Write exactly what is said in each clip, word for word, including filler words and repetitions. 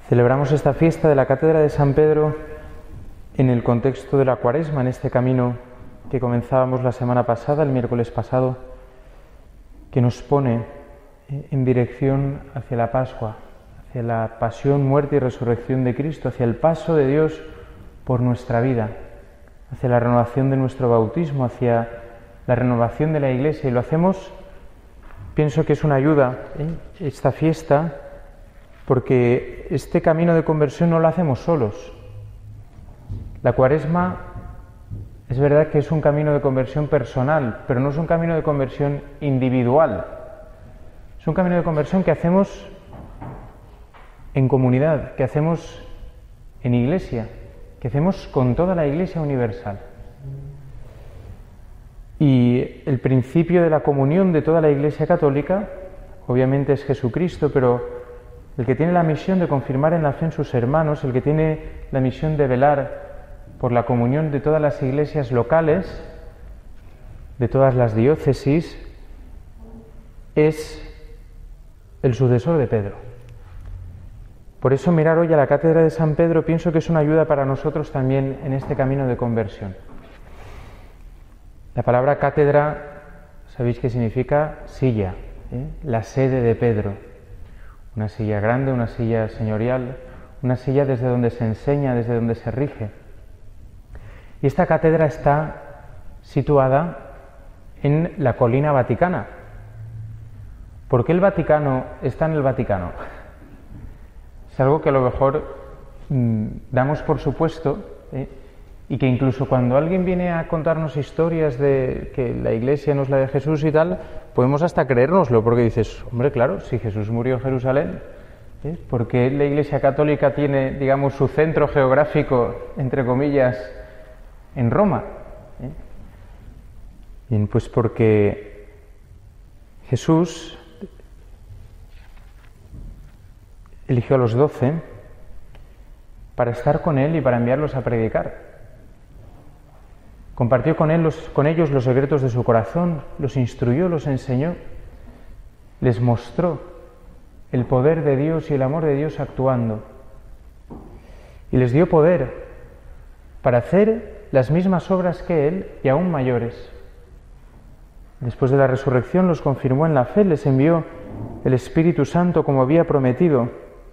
Celebramos esta fiesta de la Cátedra de San Pedro en el contexto de la Cuaresma, en este camino que comenzábamos la semana pasada, el miércoles pasado, que nos pone en dirección hacia la Pascua, hacia la pasión, muerte y resurrección de Cristo, hacia el paso de Dios por nuestra vida, hacia la renovación de nuestro bautismo, hacia la renovación de la Iglesia. Y lo hacemos, pienso que es una ayuda, ¿eh? esta fiesta, porque este camino de conversión no lo hacemos solos. La Cuaresma es verdad que es un camino de conversión personal, pero no es un camino de conversión individual. Es un camino de conversión que hacemos en comunidad, que hacemos en iglesia, que hacemos con toda la Iglesia universal. Y el principio de la comunión de toda la Iglesia católica, obviamente es Jesucristo, pero el que tiene la misión de confirmar en la fe en sus hermanos, el que tiene la misión de velar por la comunión de todas las iglesias locales, de todas las diócesis, es el sucesor de Pedro. Por eso mirar hoy a la Cátedra de San Pedro pienso que es una ayuda para nosotros también en este camino de conversión. La palabra cátedra, sabéis que significa silla, ¿eh? La sede de Pedro. Una silla grande, una silla señorial, una silla desde donde se enseña, desde donde se rige. Y esta cátedra está situada en la colina vaticana. ¿Por qué el Vaticano está en el Vaticano? Es algo que a lo mejor mmm, damos por supuesto, ¿eh? Y que incluso cuando alguien viene a contarnos historias de que la Iglesia no es la de Jesús y tal, podemos hasta creérnoslo, porque dices, hombre, claro, si Jesús murió en Jerusalén, ¿eh? ¿Por qué la Iglesia católica tiene, digamos, su centro geográfico, entre comillas, en Roma? ¿Eh? Bien, pues porque Jesús eligió a los doce para estar con Él y para enviarlos a predicar. Compartió con, él los, con ellos los secretos de su corazón, los instruyó, los enseñó, les mostró el poder de Dios y el amor de Dios actuando. Y les dio poder para hacer las mismas obras que Él y aún mayores. Después de la resurrección los confirmó en la fe, les envió el Espíritu Santo como había prometido.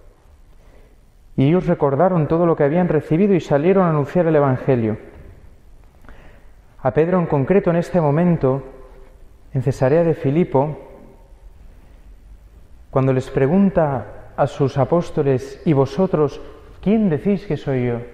Y ellos recordaron todo lo que habían recibido y salieron a anunciar el Evangelio. A Pedro en concreto en este momento, en Cesarea de Filipo, cuando les pregunta a sus apóstoles, ¿y vosotros quién decís que soy yo?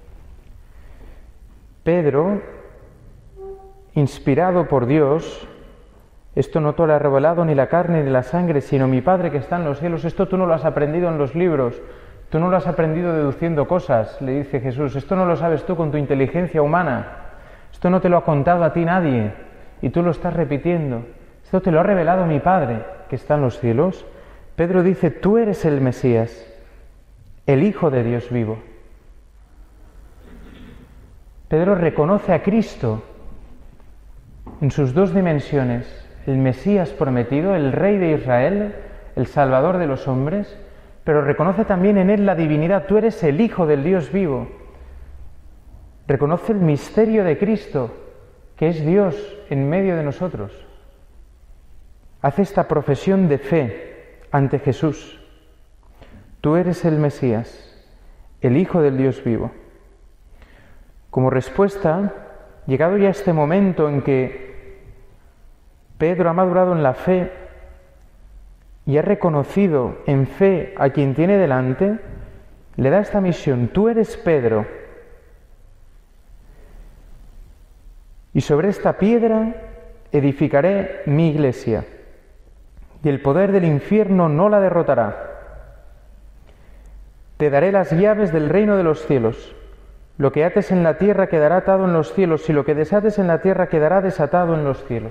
Pedro, inspirado por Dios, esto no te lo ha revelado ni la carne ni la sangre, sino mi Padre que está en los cielos. Esto tú no lo has aprendido en los libros, tú no lo has aprendido deduciendo cosas, le dice Jesús. Esto no lo sabes tú con tu inteligencia humana. Esto no te lo ha contado a ti nadie y tú lo estás repitiendo. Esto te lo ha revelado mi Padre que está en los cielos. Pedro dice, tú eres el Mesías, el Hijo de Dios vivo. Pedro reconoce a Cristo en sus dos dimensiones, el Mesías prometido, el Rey de Israel, el Salvador de los hombres, pero reconoce también en él la divinidad. Tú eres el Hijo del Dios vivo. Reconoce el misterio de Cristo, que es Dios en medio de nosotros. Hace esta profesión de fe ante Jesús. Tú eres el Mesías, el Hijo del Dios vivo. Como respuesta, llegado ya este momento en que Pedro ha madurado en la fe y ha reconocido en fe a quien tiene delante, le da esta misión. Tú eres Pedro, y sobre esta piedra edificaré mi iglesia, y el poder del infierno no la derrotará. Te daré las llaves del reino de los cielos. Lo que ates en la tierra quedará atado en los cielos, y lo que desates en la tierra quedará desatado en los cielos.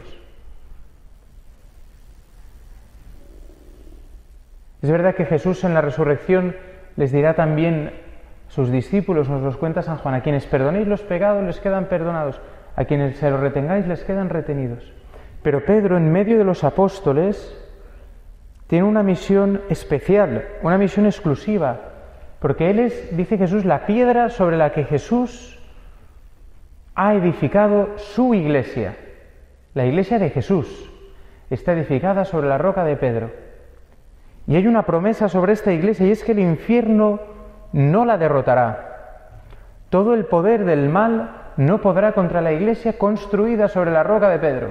Es verdad que Jesús en la resurrección les dirá también a sus discípulos, nos los cuenta San Juan, a quienes perdonéis los pecados les quedan perdonados, a quienes se los retengáis les quedan retenidos. Pero Pedro, en medio de los apóstoles, tiene una misión especial, una misión exclusiva, Porque Él es, dice Jesús, la piedra sobre la que Jesús ha edificado su iglesia. La iglesia de Jesús está edificada sobre la roca de Pedro. Y hay una promesa sobre esta iglesia, y es que el infierno no la derrotará. Todo el poder del mal no podrá contra la iglesia construida sobre la roca de Pedro.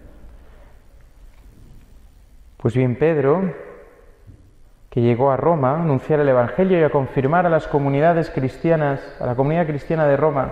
Pues bien, Pedro, que llegó a Roma a anunciar el Evangelio y a confirmar a las comunidades cristianas, a la comunidad cristiana de Roma.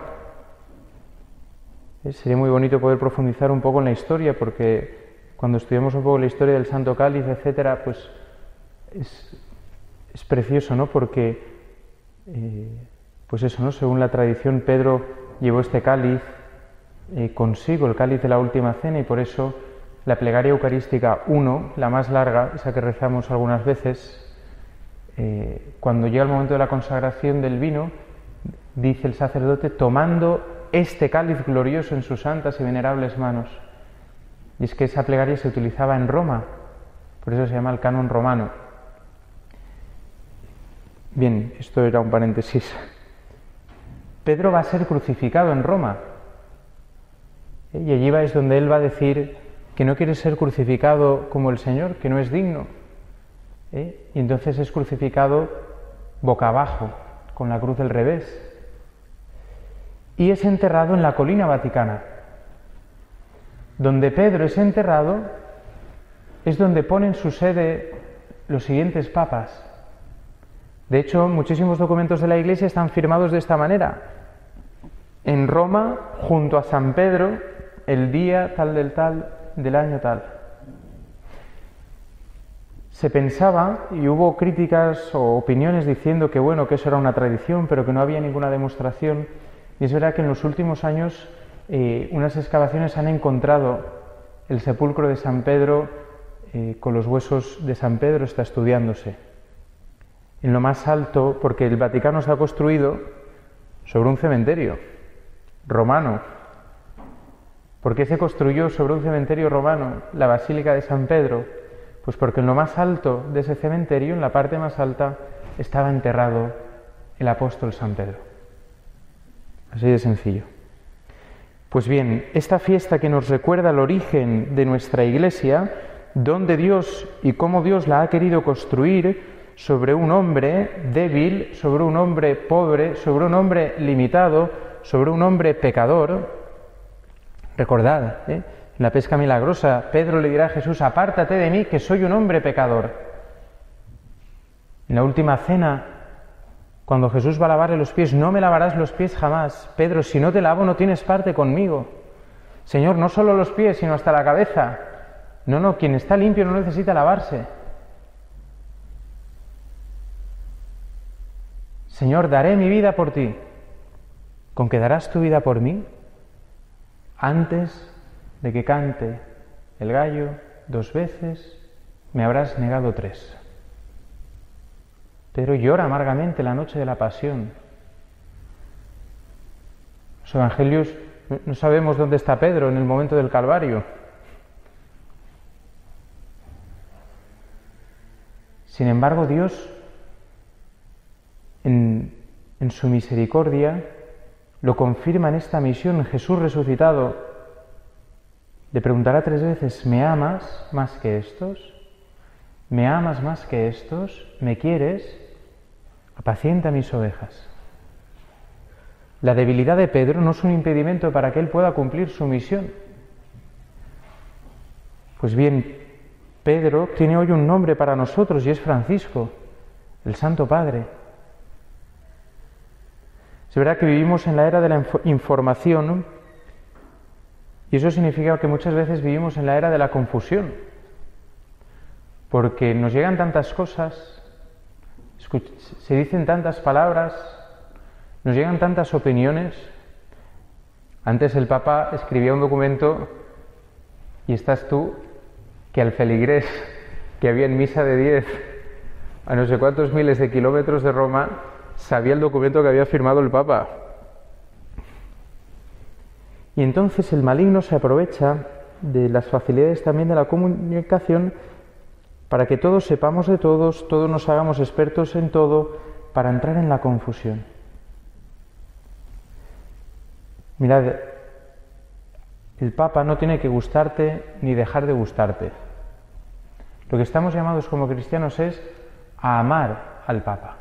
Eh, sería muy bonito poder profundizar un poco en la historia, porque cuando estudiamos un poco la historia del Santo Cáliz, etcétera, pues es, es precioso, ¿no? Porque, eh, pues eso, ¿no? Según la tradición, Pedro llevó este cáliz eh, consigo, el cáliz de la última cena, y por eso la plegaria eucarística uno, la más larga, esa que rezamos algunas veces, eh, cuando llega el momento de la consagración del vino, dice el sacerdote, tomando este cáliz glorioso en sus santas y venerables manos. Y es que esa plegaria se utilizaba en Roma, por eso se llama el canon romano. Bien, esto era un paréntesis. Pedro va a ser crucificado en Roma, ¿eh? Y allí va es donde él va a decir que no quiere ser crucificado como el Señor, que no es digno, ¿eh? Y entonces es crucificado boca abajo, con la cruz del revés, y es enterrado en la colina vaticana. Donde Pedro es enterrado es donde ponen su sede los siguientes papas. De hecho, muchísimos documentos de la Iglesia están firmados de esta manera: en Roma, junto a San Pedro, el día tal del tal del año tal. Se pensaba, y hubo críticas o opiniones diciendo que bueno, que eso era una tradición, pero que no había ninguna demostración. Y es verdad que en los últimos años eh, unas excavaciones han encontrado el sepulcro de San Pedro eh, con los huesos de San Pedro, está estudiándose. En lo más alto, porque el Vaticano se ha construido sobre un cementerio romano. ¿Por qué se construyó sobre un cementerio romano la Basílica de San Pedro? Pues porque en lo más alto de ese cementerio, en la parte más alta, estaba enterrado el apóstol San Pedro. Así de sencillo. Pues bien, esta fiesta que nos recuerda el origen de nuestra Iglesia, donde Dios y cómo Dios la ha querido construir sobre un hombre débil, sobre un hombre pobre, sobre un hombre limitado, sobre un hombre pecador. Recordad, ¿eh? En la pesca milagrosa, Pedro le dirá a Jesús: apártate de mí, que soy un hombre pecador. En la última cena, cuando Jesús va a lavarle los pies: no me lavarás los pies jamás. Pedro, si no te lavo no tienes parte conmigo. Señor, no solo los pies, sino hasta la cabeza. No, no, quien está limpio no necesita lavarse. Señor, daré mi vida por ti. ¿Con que darás tu vida por mí? Antes de que cante el gallo dos veces, me habrás negado tres. Pedro llora amargamente la noche de la pasión. Los evangelios, no sabemos dónde está Pedro en el momento del Calvario. Sin embargo, Dios, en, en su misericordia, lo confirma en esta misión. Jesús resucitado le preguntará tres veces: ¿me amas más que estos? ¿Me amas más que estos? ¿Me quieres? Apacienta mis ovejas. La debilidad de Pedro no es un impedimento para que él pueda cumplir su misión. Pues bien, Pedro tiene hoy un nombre para nosotros y es Francisco, el Santo Padre. Es verdad que vivimos en la era de la información y eso significa que muchas veces vivimos en la era de la confusión, porque nos llegan tantas cosas, se dicen tantas palabras, nos llegan tantas opiniones. Antes el Papa escribía un documento y estás tú, que al feligrés que había en misa de diez a no sé cuántos miles de kilómetros de Roma sabía el documento que había firmado el Papa. Y entonces el maligno se aprovecha de las facilidades también de la comunicación para que todos sepamos de todos, todos nos hagamos expertos en todo, para entrar en la confusión. Mirad, el Papa no tiene que gustarte ni dejar de gustarte. Lo que estamos llamados como cristianos es a amar al Papa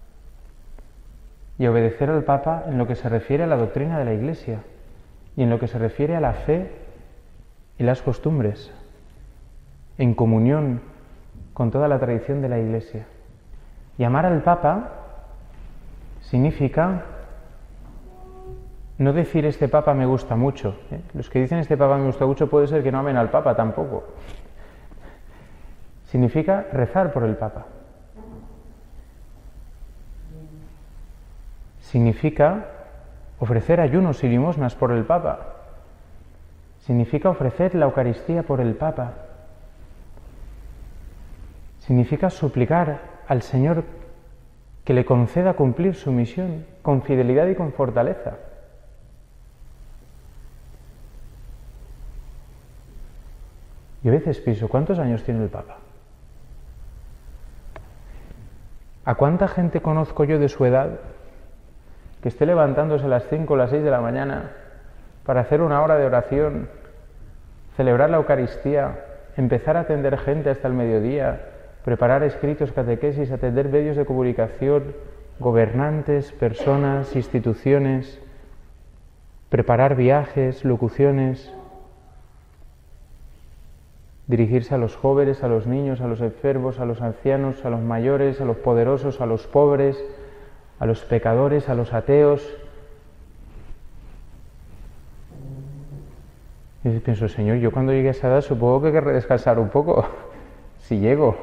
y obedecer al Papa en lo que se refiere a la doctrina de la Iglesia y en lo que se refiere a la fe y las costumbres, en comunión con toda la tradición de la Iglesia. Y amar al Papa significa no decir este Papa me gusta mucho. ¿eh? Los que dicen este Papa me gusta mucho puede ser que no amen al Papa tampoco. Significa rezar por el Papa. Significa ofrecer ayunos y limosnas por el Papa. Significa ofrecer la Eucaristía por el Papa. Significa suplicar al Señor que le conceda cumplir su misión con fidelidad y con fortaleza. Y a veces pienso, ¿cuántos años tiene el Papa? ¿A cuánta gente conozco yo de su edad que esté levantándose a las cinco o las seis de la mañana para hacer una hora de oración, celebrar la Eucaristía, empezar a atender gente hasta el mediodía, preparar escritos, catequesis, atender medios de comunicación, gobernantes, personas, instituciones, preparar viajes, locuciones, dirigirse a los jóvenes, a los niños, a los enfermos, a los ancianos, a los mayores, a los poderosos, a los pobres, a los pecadores, a los ateos? Y pienso, Señor, yo cuando llegue a esa edad supongo que querré descansar un poco, si llego.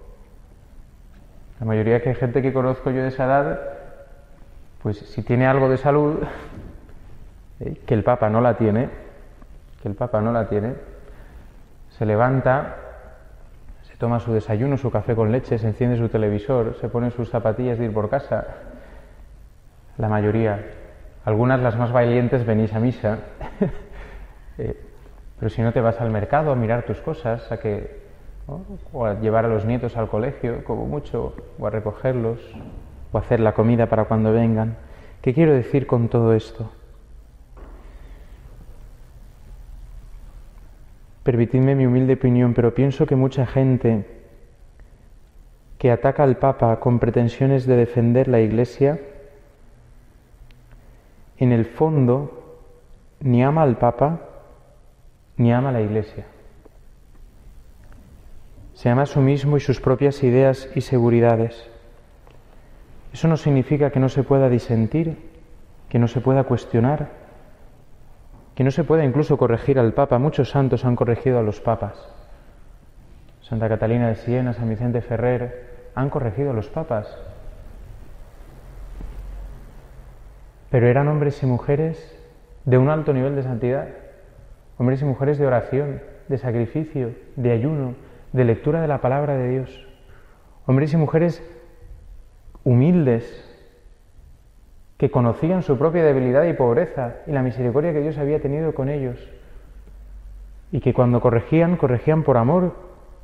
La mayoría de gente que conozco yo de esa edad, pues si tiene algo de salud, eh, que el Papa no la tiene, que el Papa no la tiene, se levanta, se toma su desayuno, su café con leche, se enciende su televisor, se pone sus zapatillas de ir por casa. La mayoría, algunas las más valientes venís a misa, eh, pero si no te vas al mercado a mirar tus cosas, a que, ¿no? o a llevar a los nietos al colegio, como mucho, o a recogerlos, o a hacer la comida para cuando vengan. ¿Qué quiero decir con todo esto? Permitidme mi humilde opinión, pero pienso que mucha gente que ataca al Papa con pretensiones de defender la Iglesia, en el fondo ni ama al Papa ni ama a la Iglesia. Se ama a sí mismo y sus propias ideas y seguridades. Eso no significa que no se pueda disentir, que no se pueda cuestionar, que no se pueda incluso corregir al Papa. Muchos santos han corregido a los papas. Santa Catalina de Siena, San Vicente Ferrer, han corregido a los papas. Pero eran hombres y mujeres de un alto nivel de santidad, hombres y mujeres de oración, de sacrificio, de ayuno, de lectura de la palabra de Dios, hombres y mujeres humildes, que conocían su propia debilidad y pobreza y la misericordia que Dios había tenido con ellos, y que cuando corregían, corregían por amor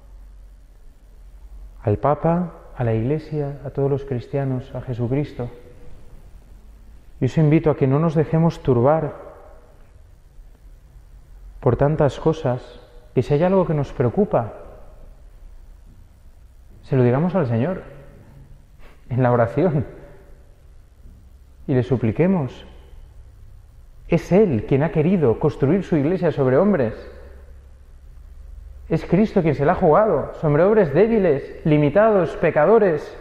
al Papa, a la Iglesia, a todos los cristianos, a Jesucristo. Yo os invito a que no nos dejemos turbar por tantas cosas, que si hay algo que nos preocupa, se lo digamos al Señor en la oración y le supliquemos. Es Él quien ha querido construir su Iglesia sobre hombres. Es Cristo quien se la ha jugado sobre hombres débiles, limitados, pecadores,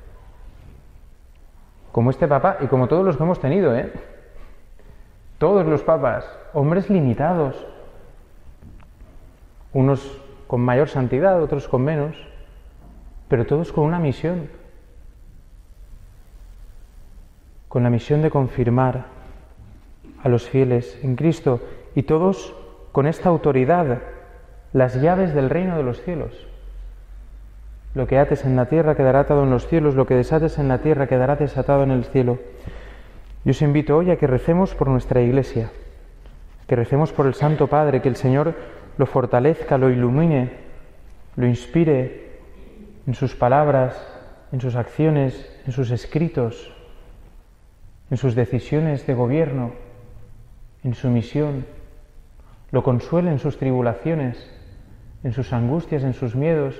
como este Papa y como todos los que hemos tenido, ¿eh? Todos los papas, hombres limitados, unos con mayor santidad, otros con menos, pero todos con una misión, con la misión de confirmar a los fieles en Cristo, y todos con esta autoridad, las llaves del reino de los cielos. Lo que ates en la tierra quedará atado en los cielos, lo que desates en la tierra quedará desatado en el cielo. Yo os invito hoy a que recemos por nuestra Iglesia, que recemos por el Santo Padre, que el Señor lo fortalezca, lo ilumine, lo inspire en sus palabras, en sus acciones, en sus escritos, en sus decisiones de gobierno, en su misión, lo consuele en sus tribulaciones, en sus angustias, en sus miedos,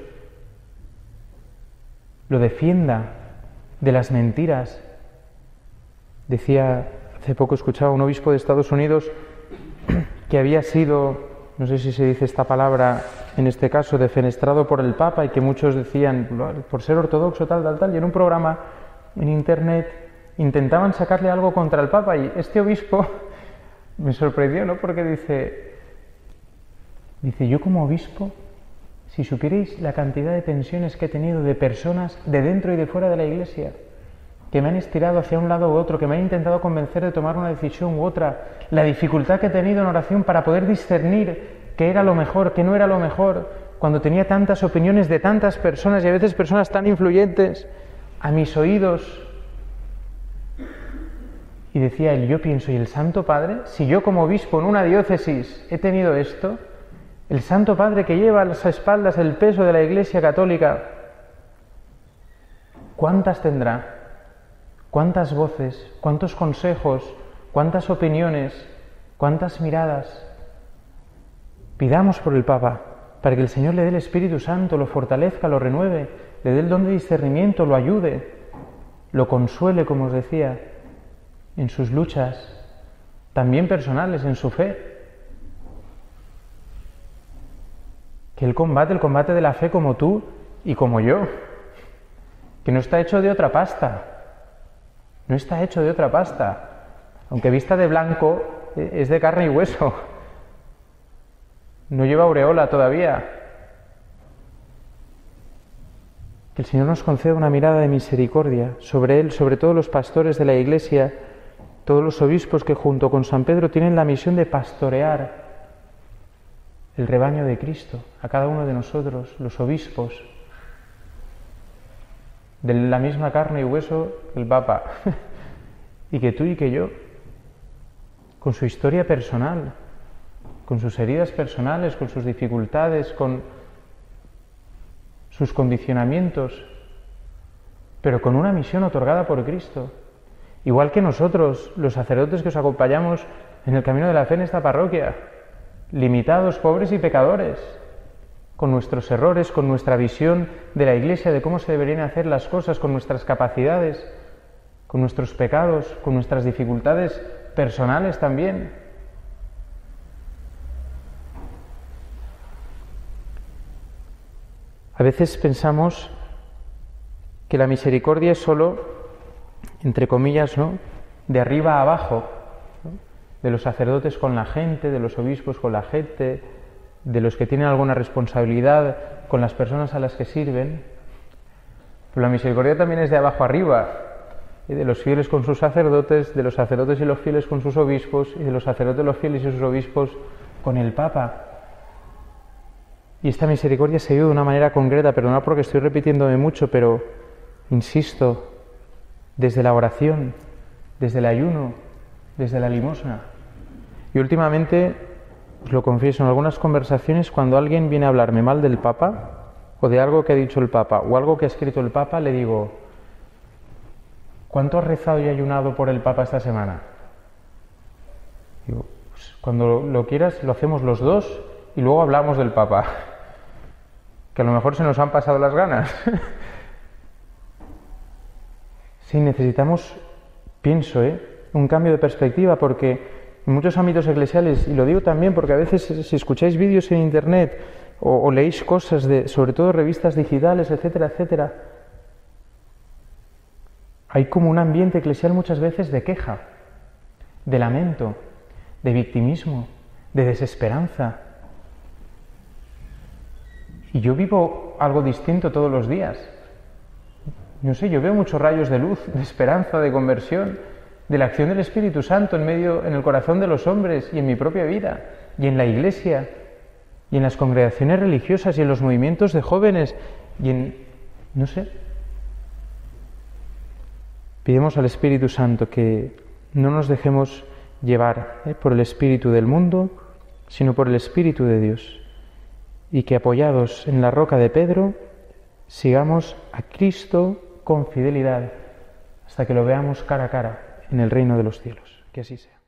lo defienda de las mentiras. Decía, hace poco escuchaba a un obispo de Estados Unidos que había sido, no sé si se dice esta palabra en este caso, defenestrado por el Papa, y que muchos decían, por ser ortodoxo, tal, tal, tal, y en un programa en internet intentaban sacarle algo contra el Papa, y este obispo me sorprendió, ¿no? Porque dice, dice, yo como obispo, si supierais la cantidad de tensiones que he tenido de personas de dentro y de fuera de la Iglesia, que me han estirado hacia un lado u otro, que me han intentado convencer de tomar una decisión u otra, la dificultad que he tenido en oración para poder discernir qué era lo mejor, qué no era lo mejor, cuando tenía tantas opiniones de tantas personas, y a veces personas tan influyentes, a mis oídos. Y decía él, yo pienso, ¿y el Santo Padre? Si yo como obispo en una diócesis he tenido esto, el Santo Padre que lleva a las espaldas el peso de la Iglesia Católica, ¿cuántas tendrá? ¿Cuántas voces? ¿Cuántos consejos? ¿Cuántas opiniones? ¿Cuántas miradas? Pidamos por el Papa, para que el Señor le dé el Espíritu Santo, lo fortalezca, lo renueve, le dé el don de discernimiento, lo ayude, lo consuele, como os decía, en sus luchas, también personales, en su fe. Que Él combate el combate de la fe como tú y como yo, que no está hecho de otra pasta, no está hecho de otra pasta, aunque vista de blanco, es de carne y hueso, no lleva aureola todavía. Que el Señor nos conceda una mirada de misericordia sobre Él, sobre todos los pastores de la Iglesia, todos los obispos que junto con San Pedro tienen la misión de pastorear el rebaño de Cristo, a cada uno de nosotros, los obispos, de la misma carne y hueso el Papa, y que tú y que yo, con su historia personal, con sus heridas personales, con sus dificultades, con sus condicionamientos, pero con una misión otorgada por Cristo. Igual que nosotros, los sacerdotes que os acompañamos en el camino de la fe en esta parroquia, limitados, pobres y pecadores, con nuestros errores, con nuestra visión de la Iglesia, de cómo se deberían hacer las cosas, con nuestras capacidades, con nuestros pecados, con nuestras dificultades personales también. A veces pensamos que la misericordia es solo, entre comillas, ¿no?, de arriba a abajo, ¿no?, de los sacerdotes con la gente, de los obispos con la gente, de los que tienen alguna responsabilidad con las personas a las que sirven. Pero la misericordia también es de abajo arriba, y de los fieles con sus sacerdotes, de los sacerdotes y los fieles con sus obispos, y de los sacerdotes, los fieles y sus obispos con el Papa. Y esta misericordia se vive de una manera concreta, perdonad porque estoy repitiéndome mucho, pero insisto, desde la oración, desde el ayuno, desde la limosna. Y últimamente, os lo confieso, en algunas conversaciones, cuando alguien viene a hablarme mal del Papa, o de algo que ha dicho el Papa, o algo que ha escrito el Papa, le digo, ¿cuánto has rezado y ayunado por el Papa esta semana? Digo, pues, cuando lo quieras, lo hacemos los dos y luego hablamos del Papa, que a lo mejor se nos han pasado las ganas. Sí, necesitamos, pienso, ¿eh? un cambio de perspectiva, porque en muchos ámbitos eclesiales, y lo digo también porque a veces si escucháis vídeos en internet o, o leéis cosas, de, sobre todo revistas digitales, etcétera, etcétera, hay como un ambiente eclesial muchas veces de queja, de lamento, de victimismo, de desesperanza. Y yo vivo algo distinto todos los días. No sé, yo veo muchos rayos de luz, de esperanza, de conversión, de la acción del Espíritu Santo en medio, en el corazón de los hombres y en mi propia vida, y en la Iglesia, y en las congregaciones religiosas, y en los movimientos de jóvenes, y en, no sé. Pidamos al Espíritu Santo que no nos dejemos llevar ¿eh? por el espíritu del mundo, sino por el Espíritu de Dios, y que apoyados en la roca de Pedro, sigamos a Cristo con fidelidad hasta que lo veamos cara a cara en el reino de los cielos. Que así sea.